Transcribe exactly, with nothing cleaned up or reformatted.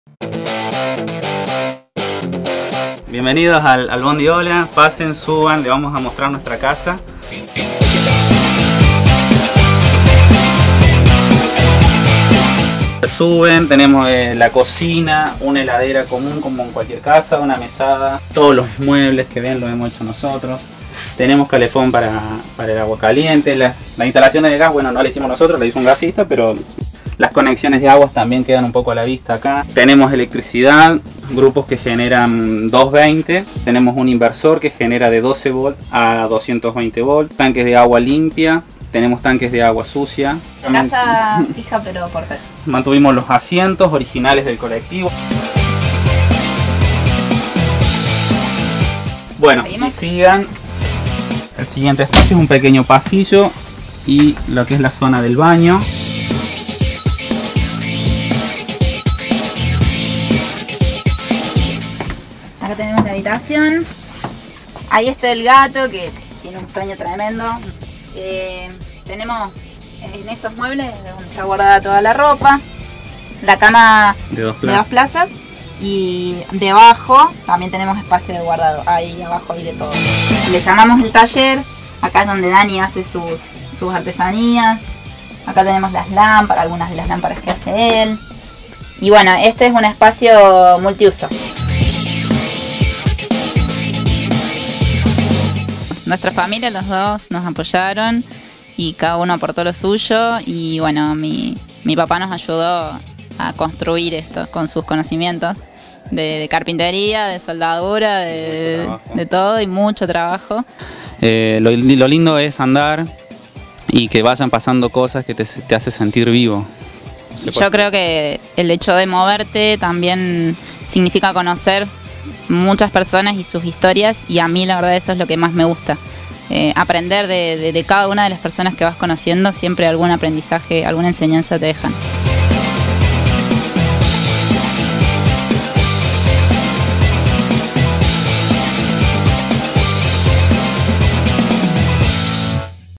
Bienvenidos al, al Bondiola, pasen, suban, le vamos a mostrar nuestra casa. Suben, tenemos eh, la cocina, una heladera común como en cualquier casa, una mesada, todos los muebles que ven los hemos hecho nosotros. Tenemos calefón para, para el agua caliente, las, las instalaciones de gas, bueno, no las hicimos nosotros, las hizo un gasista, pero las conexiones de aguas también quedan un poco a la vista acá. Tenemos electricidad, grupos que generan doscientos veinte, tenemos un inversor que genera de doce volts a doscientos veinte volts, tanques de agua limpia, tenemos tanques de agua sucia. Casa fija pero portátil. Mantuvimos los asientos originales del colectivo. Bueno, y sigan. El siguiente espacio es un pequeño pasillo y lo que es la zona del baño. Acá tenemos la habitación. Ahí está el gato que tiene un sueño tremendo. Eh, tenemos en estos muebles donde está guardada toda la ropa, la cama de dos, de dos plazas y debajo también tenemos espacio de guardado. Ahí abajo hay de todo. Le llamamos el taller. Acá es donde Dani hace sus, sus artesanías. Acá tenemos las lámparas, algunas de las lámparas que hace él. Y bueno, este es un espacio multiuso. Nuestra familia, los dos, nos apoyaron y cada uno aportó lo suyo. Y bueno, mi, mi papá nos ayudó a construir esto con sus conocimientos de, de carpintería, de soldadura, de, de todo y mucho trabajo. Eh, lo, lo lindo es andar y que vayan pasando cosas que te, te hace sentir vivo. Y yo creo que el hecho de moverte también significa conocer muchas personas y sus historias, y a mí la verdad eso es lo que más me gusta. Eh, aprender de, de, de cada una de las personas que vas conociendo, siempre algún aprendizaje, alguna enseñanza te dejan.